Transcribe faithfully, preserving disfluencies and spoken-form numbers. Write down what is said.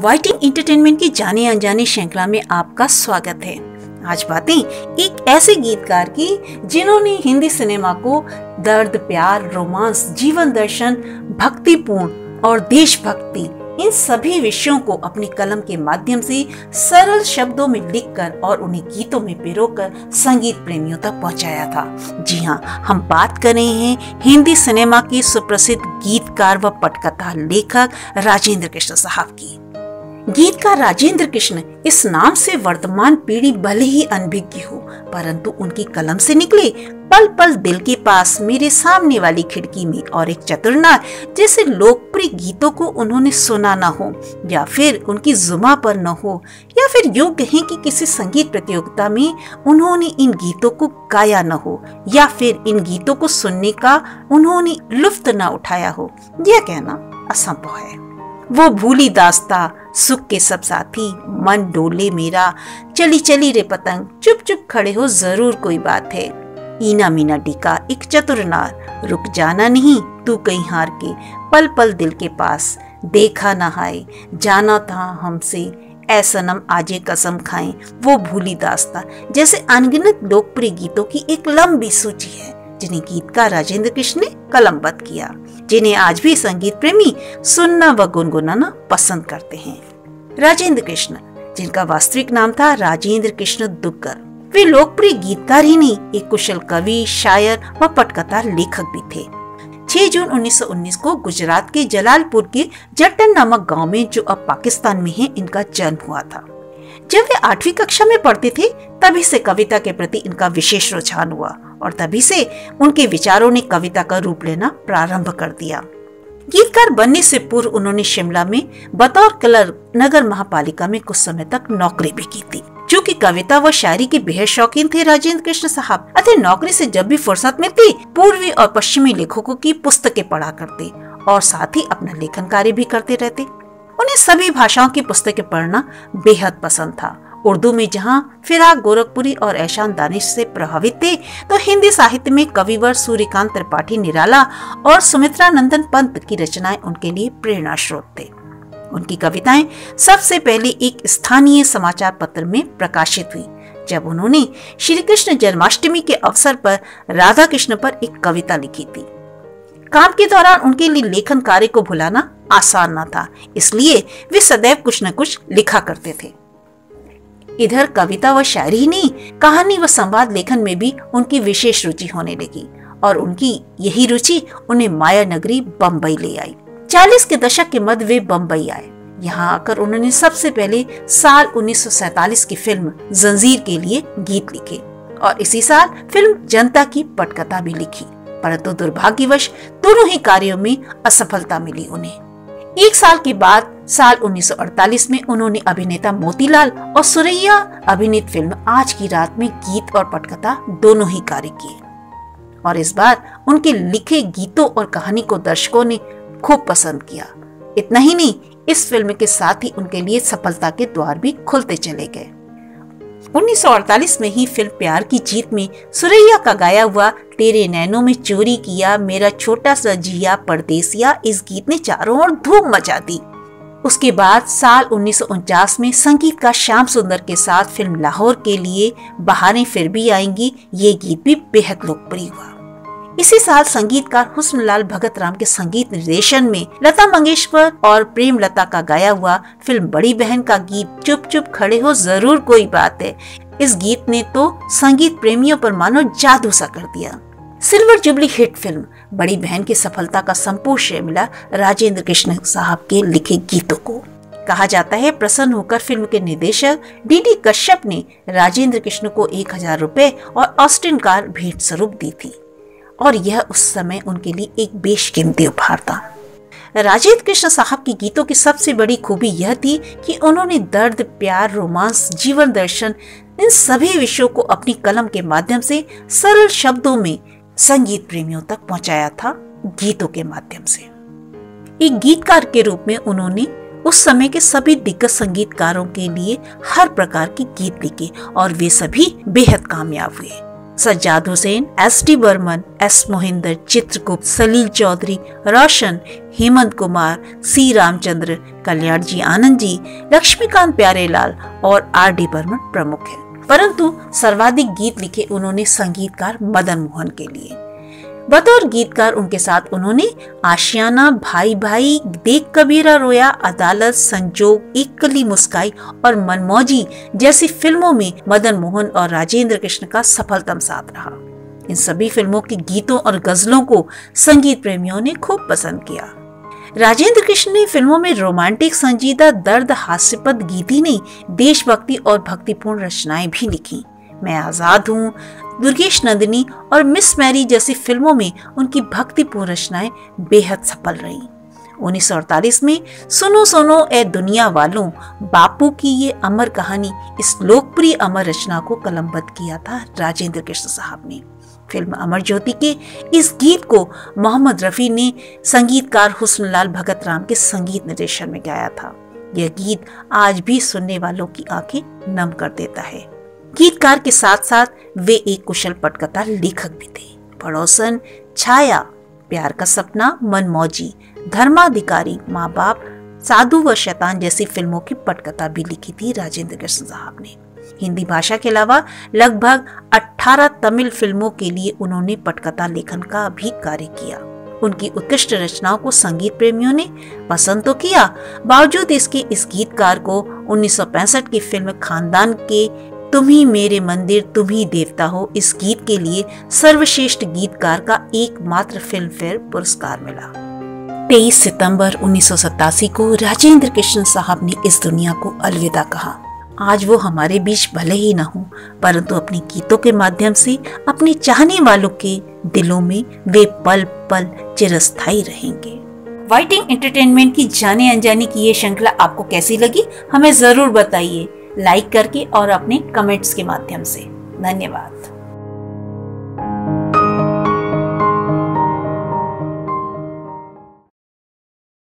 वाइटिंग entertainment की जाने अनजाने श्रृंखला में आपका स्वागत है। आज बातें एक ऐसे गीतकार की जिन्होंने हिंदी सिनेमा को दर्द, प्यार, रोमांस, जीवन दर्शन, भक्तिपूर्ण और देशभक्ति इन सभी विषयों को अपनी कलम के माध्यम से सरल शब्दों में लिखकर और उन्हें गीतों में पिरोकर संगीत प्रेमियों तक पहुंचाया था। जी हाँ, हम बात कर रहे हैं हिंदी सिनेमा के सुप्रसिद्ध गीतकार व पटकथा लेखक राजेंद्र कृष्ण साहब की। गीतकार राजेंद्र कृष्ण इस नाम से वर्तमान पीढ़ी भले ही अनभिज्ञ हो, परंतु उनकी कलम से निकले पल पल दिल के पास, मेरे सामने वाली खिड़की में और एक चतुरनार जैसे लोकप्रिय गीतों को उन्होंने सुना न हो, या फिर उनकी जुबां पर न हो, या फिर यूं कहें कि किसी संगीत प्रतियोगिता में उन्होंने इन गीतों को गाया न हो, या फिर इन गीतों को सुनने का उन्होंने लुत्फ न उठाया हो, यह कहना असंभव है। वो भूली दास्ता, सुख के सब साथी, मन डोले मेरा, चली चली रे पतंग, चुप चुप खड़े हो जरूर कोई बात है, ईना मीना टीका, एक चतुरनार, रुक जाना नहीं तू कहीं हार के, पल पल दिल के पास, देखा ना हाय, जाना था हमसे, ऐ सनम आजे कसम खाएं, वो भूली दास्ता जैसे अनगिनत लोकप्रिय गीतों की एक लंबी सूची है जिन्हें गीतकार राजेंद्र कृष्ण ने कलमबद्ध किया, जिन्हें आज भी संगीत प्रेमी सुनना व गुनगुनाना पसंद करते हैं। राजेंद्र कृष्ण, जिनका वास्तविक नाम था राजेंद्र कृष्ण दुग्गर, वे लोकप्रिय गीतकार ही नहीं, एक कुशल कवि, शायर व पटकथा लेखक भी थे। छह जून उन्नीस सौ उन्नीस को गुजरात के जलालपुर के जट्टन नामक गांव में, जो अब पाकिस्तान में है, इनका जन्म हुआ था। जब वे आठवीं कक्षा में पढ़ते थे तभी से कविता के प्रति इनका विशेष रुझान हुआ और तभी से उनके विचारों ने कविता का रूप लेना प्रारंभ कर दिया। गीतकार बनने से पूर्व उन्होंने शिमला में बतौर क्लर्क नगर महापालिका में कुछ समय तक नौकरी भी की थी। चूँकि कविता व शायरी के बेहद शौकीन थे राजेंद्र कृष्ण साहब, अतः नौकरी से जब भी फुर्सत मिलती पूर्वी और पश्चिमी लेखकों की पुस्तकें पढ़ा करते और साथ ही अपना लेखन कार्य भी करते रहते। उन्हें सभी भाषाओं की पुस्तकें पढ़ना बेहद पसंद था। उर्दू में जहां फिराक गोरखपुरी और ऐशान दानिश से प्रभावित थे, तो हिंदी साहित्य में कविवर सूर्यकांत त्रिपाठी निराला और सुमित्रा नंदन पंत की रचनाएं उनके लिए प्रेरणा स्रोत थे। उनकी कविताएं सबसे पहले एक स्थानीय समाचार पत्र में प्रकाशित हुई, जब उन्होंने श्री कृष्ण जन्माष्टमी के अवसर पर राधा कृष्ण पर एक कविता लिखी थी। काम के दौरान उनके लिए लेखन कार्य को भुलाना आसान न था, इसलिए वे सदैव कुछ न कुछ लिखा करते थे। इधर कविता व शायरी ही नहीं, कहानी व संवाद लेखन में भी उनकी विशेष रुचि होने लगी और उनकी यही रुचि उन्हें माया नगरी बम्बई ले आई। चालीस के दशक के मध्य वे बम्बई आए। यहाँ आकर उन्होंने सबसे पहले साल उन्नीस सौ सैतालीस की फिल्म जंजीर के लिए गीत लिखे और इसी साल फिल्म जनता की पटकथा भी लिखी, परंतु दुर्भाग्यवश दोनों ही कार्यों में असफलता मिली उन्हें। एक साल के बाद साल उन्नीस सौ अड़तालीस में उन्होंने अभिनेता मोतीलाल और सुरैया अभिनीत फिल्म आज की रात में गीत और पटकथा दोनों ही कार्य किए और इस बार उनके लिखे गीतों और कहानी को दर्शकों ने खूब पसंद किया। इतना ही नहीं, इस फिल्म के साथ ही उनके लिए सफलता के द्वार भी खुलते चले गए। उन्नीस सौ अड़तालीस में ही फिल्म प्यार की जीत में सुरैया का गाया हुआ तेरे नैनों में चोरी किया मेरा छोटा सा जिया परदेसिया, इस गीत ने चारों ओर धूम मचा दी। उसके बाद साल उन्नीस सौ उनचास में संगीतकार श्याम सुंदर के साथ फिल्म लाहौर के लिए बहारें फिर भी आएंगी, ये गीत भी बेहद लोकप्रिय हुआ। इसी साल संगीतकार हुस्नलाल भगत राम के संगीत निर्देशन में लता मंगेशकर और प्रेम लता का गाया हुआ फिल्म बड़ी बहन का गीत चुप चुप खड़े हो जरूर कोई बात है, इस गीत ने तो संगीत प्रेमियों पर मानो जादू सा कर दिया। सिल्वर जुबली हिट फिल्म बड़ी बहन की सफलता का संपूर्ण श्रेय मिला राजेंद्र कृष्ण साहब के लिखे गीतों को। कहा जाता है प्रसन्न होकर फिल्म के निर्देशक डी डी कश्यप ने राजेंद्र कृष्ण को एक हजार रुपए और ऑस्टिन कार भेंट स्वरूप दी थी और यह उस समय उनके लिए एक बेशकीमती उपहार था। राजेंद्र कृष्ण साहब की गीतों की सबसे बड़ी खूबी यह थी कि उन्होंने दर्द, प्यार, रोमांस, जीवन दर्शन इन सभी विषयों को अपनी कलम के माध्यम से सरल शब्दों में संगीत प्रेमियों तक पहुंचाया था। गीतों के माध्यम से एक गीतकार के रूप में उन्होंने उस समय के सभी दिग्गज संगीतकारों के लिए हर प्रकार के गीत लिखे और वे सभी बेहद कामयाब हुए। Sajjad Hussain, S D Burman, S Mohinder, Chitragupta, Salil Chowdhury, Roshan, Hemant Kumar, C Ramchandra, Kalyan ji Anand ji, Laxmikant Pyarelal और आर डी बर्मन प्रमुख हैं। परंतु सर्वाधिक गीत लिखे उन्होंने संगीतकार मदन मोहन के लिए। बतौर गीतकार उनके साथ उन्होंने आशियाना, भाई भाई, देख कबीरा रोया, अदालत, संजोग, एक कली मुस्काई और मनमौजी जैसी फिल्मों में मदन मोहन और राजेंद्र कृष्ण का सफलतम साथ रहा। इन सभी फिल्मों के गीतों और गजलों को संगीत प्रेमियों ने खूब पसंद किया। राजेंद्र कृष्ण ने फिल्मों में रोमांटिक, संजीदा, दर्द, हास्यपद गीत ही नहीं, देशभक्ति और भक्तिपूर्ण रचनाएं भी लिखी। मैं आजाद हूँ, दुर्गेश नंदिनी और मिस मैरी जैसी फिल्मों में उनकी भक्तिपूर्ण रचनाएं बेहद सफल रहीं। उन्नीस सौ अड़तालीस में सुनो सुनो ए दुनिया वालों, बापू की ये अमर कहानी, इस लोकप्रिय अमर रचना को कलमबद्ध किया था राजेंद्र कृष्ण साहब ने। फिल्म अमर ज्योति के इस गीत को मोहम्मद रफी ने संगीतकार हुस्नलाल भगत राम के संगीत निर्देशन में गाया था। यह गीत आज भी सुनने वालों की आंखें नम कर देता है। गीतकार के साथ साथ वे एक कुशल पटकथा लेखक भी थे। पड़ोसन, छाया, प्यार का सपना, मनमौजी, धर्माधिकारी, माँ बाप, साधु व शैतान जैसी फिल्मों की पटकथा भी लिखी थी राजेंद्र कृष्ण साहब ने। हिंदी भाषा के अलावा लगभग अठारह तमिल फिल्मों के लिए उन्होंने पटकथा लेखन का भी कार्य किया। उनकी उत्कृष्ट रचनाओं को संगीत प्रेमियों ने पसंद तो किया, बावजूद इसके इस गीतकार को उन्नीस सौ पैंसठ की फिल्म खानदान के तुम ही मेरे मंदिर तुम ही देवता हो इस गीत के लिए सर्वश्रेष्ठ गीतकार का एकमात्र फिल्म फेयर पुरस्कार मिला। तेईस सितंबर उन्नीस सौ सतासी को राजेंद्र कृष्ण साहब ने इस दुनिया को अलविदा कहा। आज वो हमारे बीच भले ही न हो, परंतु अपने गीतों के माध्यम से अपने चाहने वालों के दिलों में वे पल पल चिरस्थायी रहेंगे। वाइटिंग एंटरटेनमेंट की जाने अनजाने की ये श्रृंखला आपको कैसी लगी हमें जरूर बताइए, लाइक करके और अपने कमेंट्स के माध्यम से। धन्यवाद।